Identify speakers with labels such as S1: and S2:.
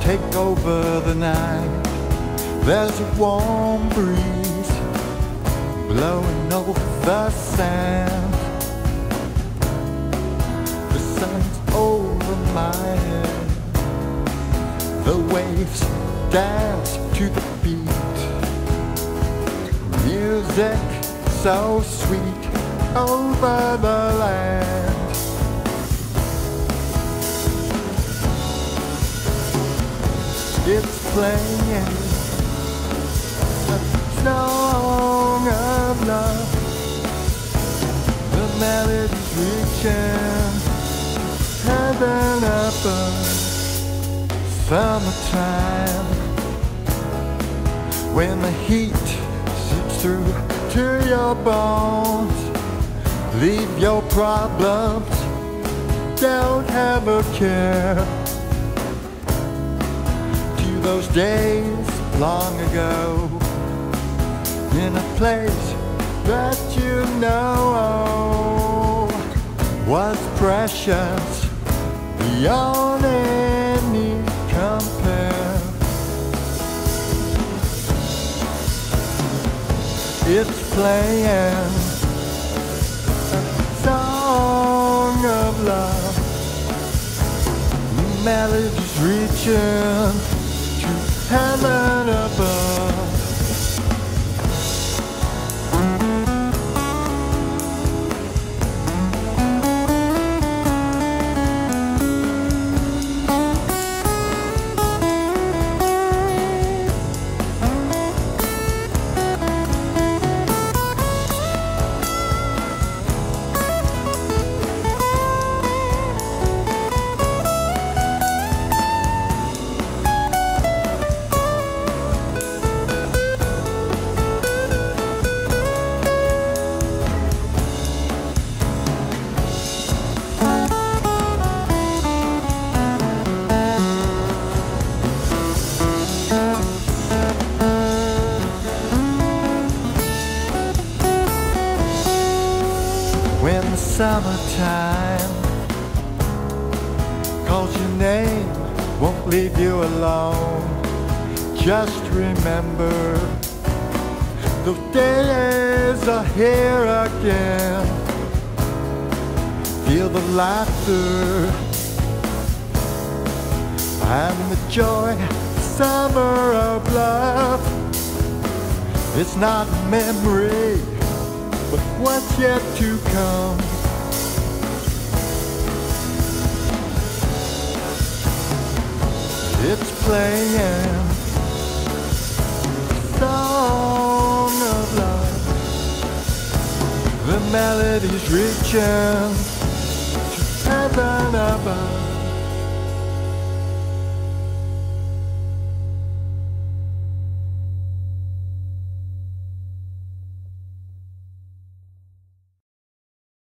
S1: take over the night. There's a warm breeze blowing over the sand. The sun's over my head. The waves dance to the beat. Music so sweet over the land. It's playing a song of love. The melody's reaching heaven above. Summertime, when the heat seeps through to your bones. Leave your problems, don't have a care. To those days long ago, in a place that you know was precious beyond any compare. It's playing a song of love. The melody's reaching to heaven above. When the summertime calls your name, won't leave you alone. Just remember, those days are here again. Feel the laughter and the joy, summer of love. It's not memory, but what's yet to come. It's playing a song of love. The melody's reaching to heaven above.